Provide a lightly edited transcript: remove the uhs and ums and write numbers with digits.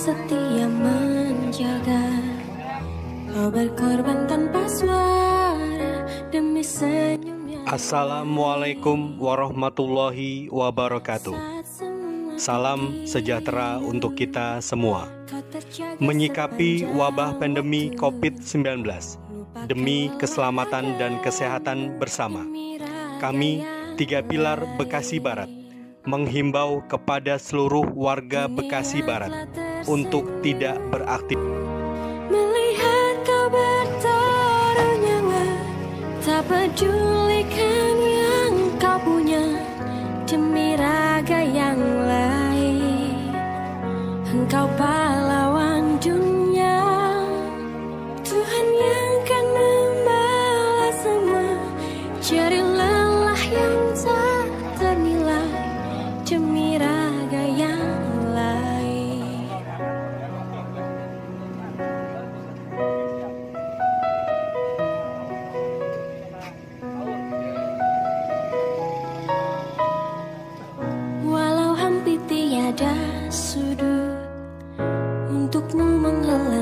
setia menjaga. Kau berkorban tanpa suara demi senyumnya. Assalamualaikum warahmatullahi wabarakatuh. Salam sejahtera untuk kita semua. Menyikapi wabah pandemi COVID-19 demi keselamatan dan kesehatan bersama, kami Tiga Pilar Bekasi Barat menghimbau kepada seluruh warga Bekasi Barat untuk tidak beraktivitas. Melihat kau bertaruh nyawa, tak pedulikan yang kau punya demi raga yang lain. Engkau pahlawan dunia, Tuhan yang kan membalas semua jerih lelah yang tak ternilai demi raga yang lain. Walau hampir tiada sudut untukmu menghela